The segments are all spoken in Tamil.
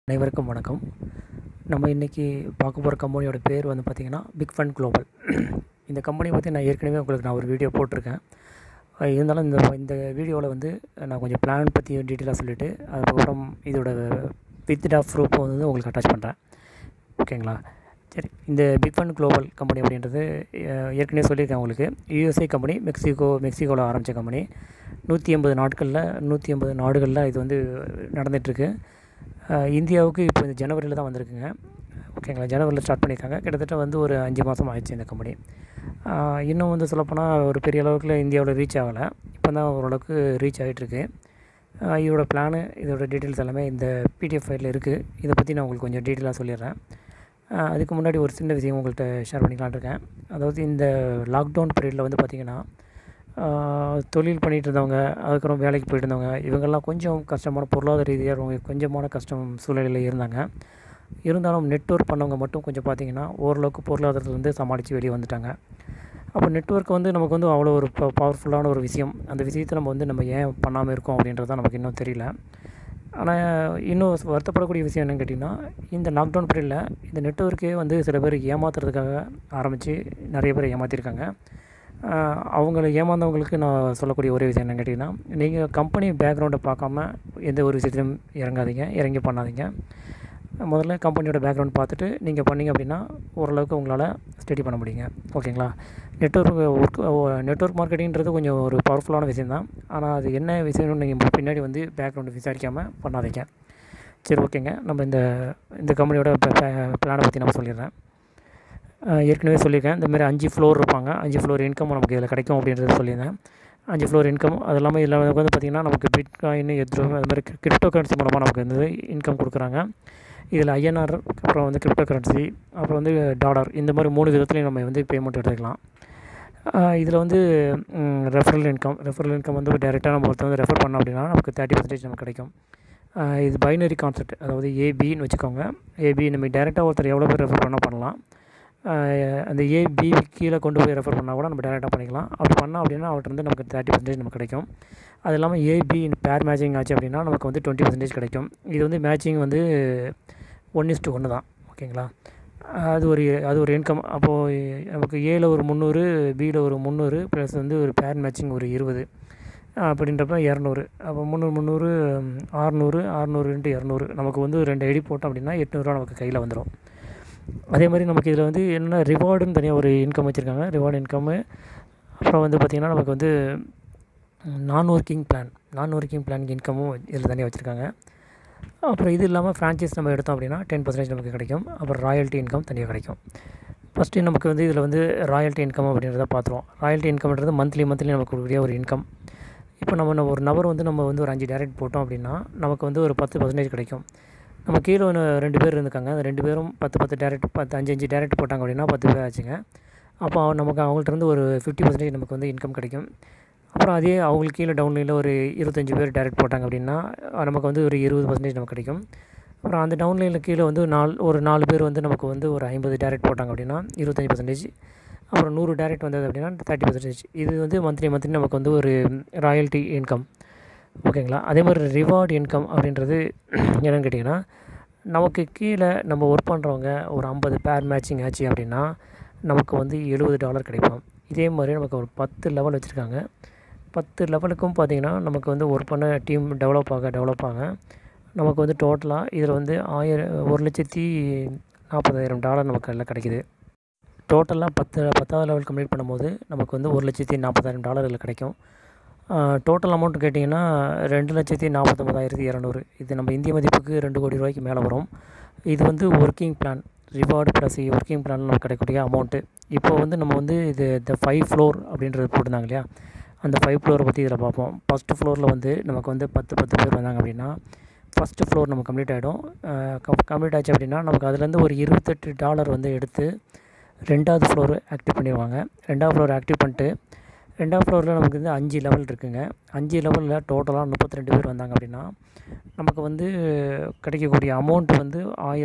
அனைவருக்கும் வணக்கம். நம்ம இன்றைக்கி பார்க்க போகிற கம்பெனியோட பேர் வந்து பார்த்திங்கன்னா பிக் ஃபண்ட் குளோபல். இந்த கம்பெனி பற்றி நான் ஏற்கனவே உங்களுக்கு ஒரு வீடியோ போட்டிருக்கேன். இருந்தாலும் இந்த வீடியோவில் வந்து நான் கொஞ்சம் பிளான் பற்றி டீட்டெயிலாக சொல்லிவிட்டு அதுக்கப்புறம் இதோட வித்ட்ரா ப்ரூஃப் வந்து உங்களுக்கு அட்டாச் பண்ணுறேன். ஓகேங்களா? சரி, இந்த பிக் ஃபண்ட் குளோபல் கம்பெனி அப்படின்றது ஏற்கனவே சொல்லியிருக்கேன் உங்களுக்கு. யூஎஸ்ஏ கம்பெனி, மெக்சிகோவில் ஆரம்பித்த கம்பெனி. 180 நாடுகளில் இது வந்து நடந்துகிட்ருக்கு. இந்தியாவுக்கு இப்போ இந்த ஜனவரியில் தான் வந்திருக்குங்க. ஓகேங்களா? ஜனவரியில் ஸ்டார்ட் பண்ணியிருக்காங்க. கிட்டத்தட்ட வந்து ஒரு 5 மாதம் ஆயிடுச்சு இந்த கம்பெனி. இன்னும் வந்து சொல்லப்போனால் ஒரு பெரிய அளவுக்கு இந்தியாவில் ரீச் ஆகலை. இப்போ தான் ஓரளவுக்கு ரீச் ஆகிட்டுருக்கு. இதோட பிளானு, இதோட டீட்டெயில்ஸ் எல்லாமே இந்த பிடிஎஃப் ஃபைலில் இருக்குது. இதை பற்றி நான் உங்களுக்கு கொஞ்சம் டீட்டெயிலாக சொல்லிடுறேன். அதுக்கு முன்னாடி ஒரு சின்ன விஷயம் உங்கள்கிட்ட ஷேர் பண்ணிக்கலான்னு இருக்கேன். அதாவது இந்த லாக்டவுன் பீரியடில் வந்து பார்த்திங்கன்னா தொழில் பண்ணிகிட்டு இருந்தவங்க, அதுக்கப்புறம் வேலைக்கு போய்ட்டு இருந்தவங்க, இவங்கெல்லாம் கொஞ்சம் கஷ்டமான பொருளாதார ரீதியாக கொஞ்சமான கஷ்டம் சூழ்நிலையில் இருந்தாங்க. இருந்தாலும் நெட்வொர்க் பண்ணவங்க மட்டும் கொஞ்சம் பார்த்திங்கன்னா ஓரளவுக்கு பொருளாதாரத்தில் வந்து சமாளித்து வெளியே வந்துட்டாங்க. அப்போ நெட்வொர்க் வந்து நமக்கு வந்து அவ்வளோ ஒரு பவர்ஃபுல்லான ஒரு விஷயம். அந்த விஷயத்தை நம்ம ஏன் பண்ணாமல் இருக்கோம் அப்படின்றது தான் நமக்கு இன்னும் தெரியல. ஆனால் இன்னும் வருத்தப்படக்கூடிய விஷயம் என்னென்னு கேட்டிங்கன்னா, இந்த லாக்டவுன் பீரியடில் இந்த நெட்வொர்க்கே வந்து சில பேர் ஏமாத்துறதுக்காக ஆரம்பித்து நிறைய பேர் ஏமாற்றிருக்காங்க. அவங்கள ஏமாந்தவங்களுக்கு நான் சொல்லக்கூடிய ஒரே விஷயம் என்னென்னு கேட்டிங்கன்னா, நீங்கள் கம்பெனி பேக்ரவுண்டை பார்க்காம எந்த ஒரு விஷயத்தையும் இறங்கி பண்ணாதீங்க. முதல்ல கம்பெனியோட பேக்ரவுண்ட் பார்த்துட்டு நீங்கள் பண்ணிங்க அப்படின்னா ஓரளவுக்கு உங்களால் ஸ்டடி பண்ண முடியுங்க. ஓகேங்களா? நெட்வொர்க் மார்க்கெட்டிங்கிறது கொஞ்சம் ஒரு பவர்ஃபுல்லான விஷயம் தான். ஆனால் அது என்ன விஷயம்னு நீங்கள் பின்னாடி வந்து பேக்ரவுண்டு விசாரிக்காமல் பண்ணாதீங்க. சரி, ஓகேங்க. நம்ம இந்த கம்பெனியோட பிளானை பற்றி நம்ம சொல்லிடுறேன். ஏற்கனவே சொல்லியிருக்கேன். இந்தமாதிரி 5 ஃப்ளோர் இருப்பாங்க. 5 ஃப்ளோர் இன்கம் நமக்கு இதில் கிடைக்கும் அப்படின்றத சொல்லியிருந்தேன். 5 ஃப்ளோர் இன்கம். அது இல்லாமல் இதில் வந்து பார்த்திங்கன்னா நமக்கு பிட்காயின், எத்ரோம், அது மாதிரி கிரிப்டோ கரன்சி மூலமாக நமக்கு வந்து இன்கம் கொடுக்குறாங்க. இதில் ஐஎன்ஆர், அப்புறம் வந்து கிரிப்டோ கரன்சி, அப்புறம் வந்து டாலர், இந்த மாதிரி 3 விதத்துலையும் நம்ம வந்து பேமெண்ட் எடுத்துக்கலாம். இதில் வந்து ரெஃபரல் இன்கம் வந்து டைரெக்டாக நம்ம ஒருத்தர் வந்து ரெஃபர் பண்ணோம் அப்படின்னா நமக்கு 30% நமக்கு கிடைக்கும். இது பைனரி கான்செப்ட், அதாவது ஏபின்னு வச்சுக்கோங்க. ஏபி நம்ம டைரெக்டாக ஒருத்தர் எவ்வளோ பேர் ரெஃபர் பண்ணலாம். அந்த ஏபி கீழே கொண்டு போய் ரெஃபர் பண்ணால் கூட நம்ம டேரெக்டாக பண்ணிக்கலாம். அப்படி பண்ணோம் அப்படின்னா அவர்கிட்ட வந்து நமக்கு 30% நமக்கு கிடைக்கும். அது இல்லாமல் ஏபி பேர் மேட்சிங் ஆச்சு அப்படின்னா நமக்கு வந்து 20% கிடைக்கும். இது வந்து மேட்சிங் வந்து 1:1 தான். ஓகேங்களா? அது ஒரு இன்கம். அப்போது நமக்கு ஏல ஒரு 300, பியில் ஒரு 300 ப்ளஸ் வந்து ஒரு பேர் மேட்சிங் ஒரு 20 அப்படின்றப்ப 200. அப்போ 300 600 600 × 200 நமக்கு வந்து 2 ஐடி போட்டோம் அப்படின்னா 800 நமக்கு கையில் வந்துடும். அதே மாதிரி நமக்கு இதில் வந்து என்ன ரிவார்டுன்னு தனியாக ஒரு இன்கம் வச்சுருக்காங்க. Reward income. அப்புறம் வந்து பார்த்திங்கன்னா நமக்கு வந்து நான் ஒர்க்கிங் பிளான் இன்கமும் இதில் தனியாக வச்சுருக்காங்க. அப்புறம் இது இல்லாமல் ஃப்ரான்ச்சைஸ் நம்ம எடுத்தோம் அப்படின்னா 10% நமக்கு கிடைக்கும். அப்புறம் ராயல்ட்டி இன்கம் தனியாக கிடைக்கும். ஃபஸ்ட்டு நமக்கு வந்து இதில் வந்து ராயல்ட்டி இன்கம் அப்படின்றத பார்த்துருவோம். ராயல்ட்டி இன்கம்ன்றது மந்த்லி நமக்கு கொடுக்கக்கூடிய ஒரு இன்கம். இப்போ நம்ம ஒரு நபர் வந்து ஒரு 5 டைரக்ட் போட்டோம் அப்படின்னா நமக்கு வந்து ஒரு 10% கிடைக்கும். நம்ம கீழே 2 பேர் இருந்துக்காங்க. அந்த 2 பேரும் 10 டைரக்ட் 5 டைரக்ட் போட்டாங்க அப்படின்னா 10 பேர் ஆச்சுங்க. அப்போ நமக்கு அவங்கள்ட்ட ஒரு 50% நமக்கு வந்து இன்கம் கிடைக்கும். அப்புறம் அதே அவங்களுக்கு கீழே டவுன்லைனில் ஒரு 25 பேர் டைரக்ட் போட்டாங்க அப்படின்னா நமக்கு வந்து ஒரு 20% நமக்கு கிடைக்கும். அப்புறம் அந்த டவுன்லைனில் கீழே வந்து ஒரு 4 பேர் வந்து நமக்கு வந்து ஒரு 50 டைரக்ட் போட்டாங்க அப்படின்னா 25%. அப்புறம் 100 டைரக்ட் வந்தது அப்படின்னா 30%. இது வந்து மந்த்லி நமக்கு வந்து ஒரு ராயல்ட்டி இன்கம். ஓகேங்களா? அதே மாதிரி ரிவார்டு இன்கம் அப்படின்றது என்னென்னு கேட்டிங்கன்னா, நமக்கு கீழே நம்ம ஒர்க் பண்ணுறவங்க ஒரு 50 பேர் மேட்சிங் ஆச்சு அப்படின்னா நமக்கு வந்து $70 கிடைக்கும். இதே மாதிரி நமக்கு ஒரு 10 லெவல் வச்சுருக்காங்க. 10 லெவலுக்கும் பார்த்திங்கன்னா நமக்கு வந்து ஒர்க் பண்ண டீம் டெவலப் ஆக நமக்கு வந்து டோட்டலாக இதில் வந்து $1,40,000 நமக்கு எல்லாம் கிடைக்கிது. டோட்டலாக 10வது லெவல் கம்ப்ளீட் பண்ணும்போது நமக்கு வந்து $1,40,000 இதில் கிடைக்கும். டோட்டல் அமௌண்ட் கேட்டிங்கன்னா 2,49,200. இது நம்ம இந்திய மதிப்புக்கு 2 கோடி ரூபாய்க்கு மேலே வரும். இது வந்து working plan, reward plus working பிளானில் நமக்கு கிடைக்கக்கூடிய அமௌண்ட்டு. இப்போ வந்து நம்ம வந்து இந்த 5 ஃப்ளோர் அப்படின்றது போட்டிருந்தாங்க இல்லையா, அந்த 5 ஃப்ளோரை பற்றி இதில் பார்ப்போம். ஃபஸ்ட்டு ஃப்ளோரில் வந்து நமக்கு வந்து 10 பேர் வந்தாங்க அப்படின்னா ஃபஸ்ட்டு ஃப்ளோர் நமக்கு கம்ப்ளீட் ஆகிடும். கம்ப்ளீட் ஆச்சு அப்படின்னா நமக்கு அதுலேருந்து ஒரு $28 வந்து எடுத்து 2வது ஃப்ளோரு ஆக்டிவ் பண்ணிடுவாங்க. 2வது ஃப்ளோர் ஆக்டிவ் பண்ணிட்டு 2வது ஃப்ளோரில் நமக்கு வந்து 5 லெவல் இருக்குதுங்க. 5 லெவலில் டோட்டலாக 32 பேர் வந்தாங்க அப்படின்னா நமக்கு வந்து கிடைக்கக்கூடிய அமௌண்ட் வந்து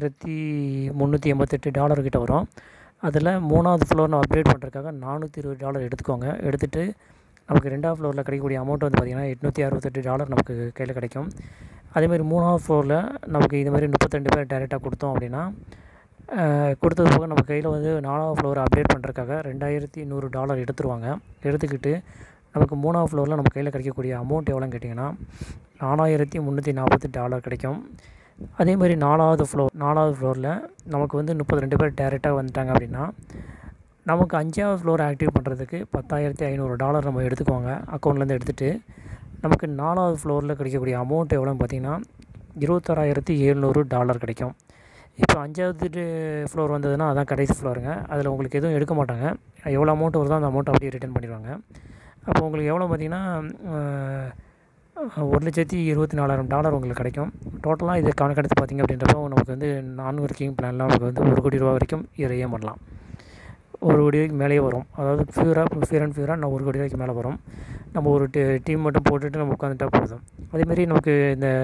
$1,388 கிட்ட வரும். அதில் 3வது ஃப்ளோர் நம்ம அப்கிரேட் பண்ணுறதுக்காக $420 எடுத்துக்கோங்க. எடுத்துகிட்டு நமக்கு 2வது ஃப்ளோரில் கிடைக்கக்கூடிய அமௌண்ட் வந்து பார்த்திங்கன்னா $868 நமக்கு கையில் கிடைக்கும். அதேமாதிரி 3வது ஃப்ளோரில் நமக்கு இது மாதிரி 32 பேர் டைரெக்டாக கொடுத்தோம் அப்படின்னா, கொடுத்தது போக நம்ம கையில் வந்து 4வது ஃப்ளோரை அப்டேட் பண்ணுறதுக்காக $2100 எடுத்துருவாங்க. எடுத்துக்கிட்டு நமக்கு 3வது ஃப்ளோரில் நம்ம கையில் கிடைக்கக்கூடிய அமௌண்ட் எவ்வளோன்னு கேட்டிங்கன்னா $4340 கிடைக்கும். அதேமாதிரி 4வது ஃப்ளோரில் நமக்கு வந்து 32 பேர் டைரெக்டாக வந்துட்டாங்க அப்படின்னா, நமக்கு 5வது ஃப்ளோரை ஆக்டிவ் பண்ணுறதுக்கு $10,500 நம்ம எடுத்துக்குவாங்க. அக்கௌண்ட்லேருந்து எடுத்துகிட்டு நமக்கு 4வது ஃப்ளோரில் கிடைக்கக்கூடிய அமௌண்ட் எவ்வளோன்னு பார்த்திங்கன்னா $26,700 கிடைக்கும். இப்போ 5வது ஃப்ளோர் வந்ததுன்னா அதான் கடைசி ஃப்ளோருங்க. அதில் உங்களுக்கு எதுவும் எடுக்க மாட்டாங்க. எவ்வளோ அமௌண்ட் வருதோ அந்த அமௌண்ட் அப்படியே ரிட்டர்ன் பண்ணிடுவாங்க. அப்போ உங்களுக்கு எவ்வளோ பார்த்திங்கன்னா $1,24,000 உங்களுக்கு கிடைக்கும். டோட்டலாக இது கணக்கெடுத்து பார்த்திங்க அப்படின்றப்போ நமக்கு வந்து நான் ஒர்க்கிங் பிளான்லாம் நமக்கு வந்து ₹1,00,00,000 வரைக்கும் இதில் ஏம் பண்ணலாம். ₹1,00,00,000 மேலேயே வரும். அதாவது ஃபியூர் அண்ட் ஃபியூராக நான் ₹1,00,00,000 மேலே வரும். நம்ம ஒரு டீம் மட்டும் போட்டுட்டு நம்ம உட்காந்துட்டா போதும். அதேமாரி நமக்கு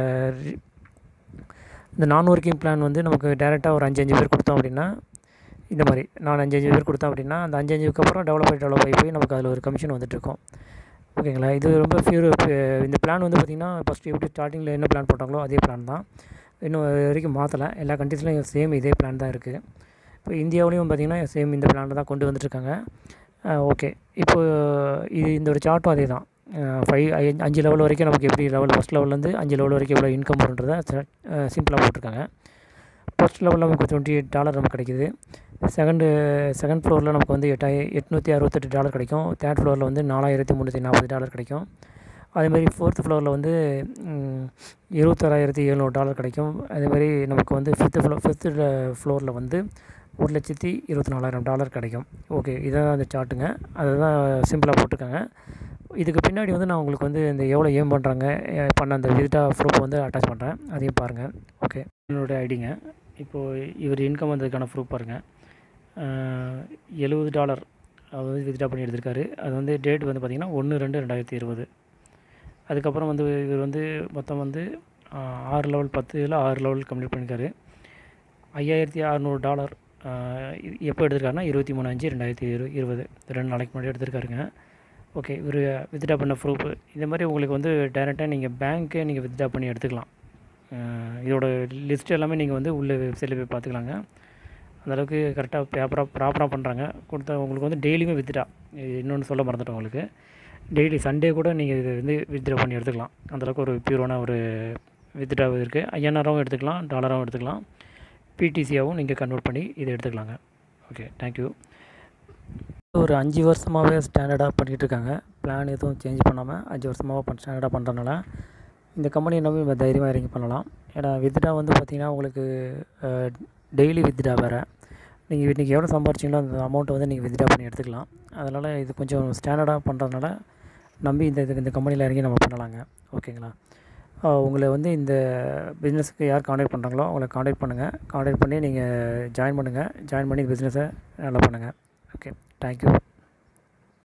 இந்த நான் ஒர்க்கிங் பிளான் வந்து நமக்கு டேரெக்டாக ஒரு 5 பேர் கொடுத்தோம் அப்படின்னா, இந்த மாதிரி நான் 5 பேர் கொடுத்தோம் அப்படின்னா, அந்த 5 அப்புறம் டெவலப் ஆகி போய் நமக்கு அதில் ஒரு கமிஷன் வந்துட்டுருக்கும். ஓகேங்களா? இது ரொம்ப இந்த பிளான் வந்து பார்த்திங்கன்னா ஃபஸ்ட்டு எப்படி ஸ்டார்டிங்கில் என்ன பிளான் போட்டாங்களோ அதே பிளான் தான். இன்னும் இது வரைக்கும் மாற்றலை. எல்லா கண்ட்ரீஸ்லையும் சேம் இதே பிளான் தான் இருக்குது. இப்போ இந்தியாவிலையும் பார்த்திங்கன்னா சேம் இந்த பிளானில் தான் கொண்டு வந்துட்டுருக்காங்க. ஓகே. இப்போது இந்த ஒரு சார்ட்டும் அதே தான். 5 லெவல் வரைக்கும் நமக்கு எப்படி ஃபஸ்ட் லெவல்லேருந்து 5 லெவல் வரைக்கும் எவ்வளோ இன்கம் வருன்றதை சிம்பிளாக போட்டிருக்காங்க. ஃபஸ்ட் லெவலில் நமக்கு $28 நமக்கு கிடைக்கிது. செகண்ட் ஃப்ளோரில் நமக்கு வந்து $868 கிடைக்கும். தேர்ட் ஃப்ளோரில் வந்து $4,340 கிடைக்கும். அதேமாதிரி 4th ஃப்ளோரில் வந்து $26,700 கிடைக்கும். அதேமாதிரி நமக்கு வந்து ஃபிஃப்த்து ஃப்ளோரில் வந்து $1,24,000 கிடைக்கும். ஓகே, இதுதான் அந்த சார்ட்டுங்க. அதை தான் சிம்பிளாக போட்டிருக்காங்க. இதுக்கு பின்னாடி வந்து நான் உங்களுக்கு வந்து இந்த எவ்வளோ ஏம் பண்ணுறாங்க பண்ண அந்த விசிட்டா ப்ரூஃப் வந்து அட்டாச் பண்ணுறேன். அதையும் பாருங்கள். ஓகே, என்னோடய ஐடிங்க. இப்போது இவர் இன்கம் வந்ததுக்கான ப்ரூஃப் பாருங்கள். $70 அதாவது வித்ட்ரா பண்ணி எடுத்திருக்காரு. அது வந்து டேட் வந்து பார்த்திங்கன்னா 1/2/2020. அதுக்கப்புறம் வந்து இவர் வந்து மொத்தம் வந்து 6 லெவல் 10 6 லெவல் கம்ப்ளீட் பண்ணியிருக்காரு. $5,600 எப்போ எடுத்திருக்காருன்னா 23/5/2020 2 நாளைக்கு முன்னாடி எடுத்திருக்காருங்க. ஓகே, இவர் வித்ட்ரா பண்ண ப்ரூஃபு இந்த மாதிரி உங்களுக்கு வந்து டைரெக்டாக நீங்கள் பேங்க்கே நீங்கள் வித்ட்ரா பண்ணி எடுத்துக்கலாம். இதோட லிஸ்ட் எல்லாமே நீங்கள் வந்து உள்ள வெப்சைட்டில் போய் பார்த்துக்கலாங்க. அந்தளவுக்கு கரெக்டாக ப்ராப்பராக பண்ணுறாங்க. உங்களுக்கு வந்து டெய்லியுமே வித்ட்ரா, இன்னொன்று சொல்ல மறந்துட்டோம் உங்களுக்கு, டெய்லி சண்டே கூட நீங்கள் இது வந்து வித்ட்ரா பண்ணி எடுத்துக்கலாம். அந்தளவுக்கு ஒரு பியூரான ஒரு வித்ட்ரா இருக்குது. INR எடுத்துக்கலாம், டாலராகவும் எடுத்துக்கலாம், PTCயாகவும் நீங்கள் கன்வெர்ட் பண்ணி இதை எடுத்துக்கலாங்க. Okay, thank you. ஒரு 5 வருஷமாகவே ஸ்டாண்டர்டாக பண்ணிகிட்ருக்காங்க. பிளான் எதுவும் சேஞ்ச் பண்ணாமல் 5 வருஷமாக ஸ்டாண்டர்டாக பண்ணுறதுனால இந்த கம்பெனியை நம்பி நம்ம தைரியமாக இறங்கி பண்ணலாம். ஏன்னா வித்ட்ரா வந்து பார்த்திங்கன்னா உங்களுக்கு டெய்லி வித்ட்ரா வேறு. நீங்கள் இன்றைக்கி எவ்வளோ சம்பாரிச்சிங்களோ அந்த அமௌண்ட்டை வந்து நீங்கள் வித்ட்ரா பண்ணி எடுத்துக்கலாம். அதனால் இது கொஞ்சம் ஸ்டாண்டர்டாக பண்ணுறதுனால நம்பி இந்த கம்பெனியில் இறங்கி நம்ம பண்ணலாங்க. ஓகேங்களா? உங்களை வந்து இந்த பிஸ்னஸுக்கு யார் காண்டாக்ட் பண்ணுறாங்களோ அவங்கள காண்டாக்ட் பண்ணுங்கள். காண்டாக்ட் பண்ணி நீங்கள் ஜாயின் பண்ணுங்கள். ஜாயின் பண்ணி பிஸ்னஸை நல்லா பண்ணுங்கள். Okay, thank you.